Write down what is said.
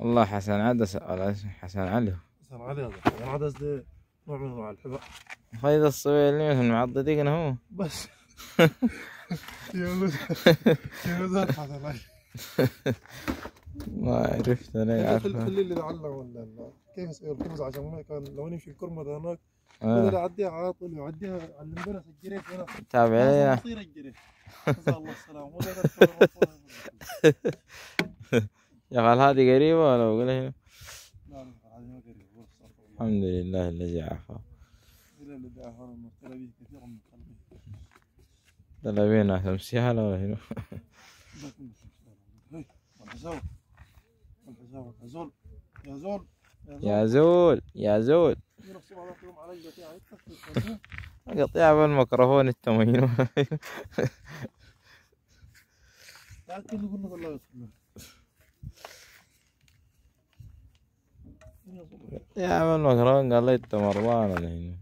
والله حسن عدس ولا اسمه حسن علي. حسن علي هذا حسن عدس ده نوع من انواع الحباء. خيط الصويل مثل معضدين هو بس يا ولد حسن علي. ما عرفت انا عارفه. خلي اللي لعله ولا كيف يسوي الخبز عشان ما كان لو نمشي الكرمة ده هناك بدل يعديها على طول يعديها علمنا الجريت هنا تابع لينا يصير الجريت. جزاه الله السلامة. يا خال هذه قريبة ولا بقول هنا؟ لا لا هذه ما قريبة. الحمد لله الذي عافى. إلى الذي عافانا من التلابيه كثيرا من قلبه. تلابينا تمسيها ولا هنا؟ والحساوة والحساوة يا زول يا زول يا زول يا زول قطيع بالميكروفون التموين. يا عم الميكروفون قال لي انت مرضان ولا هنا.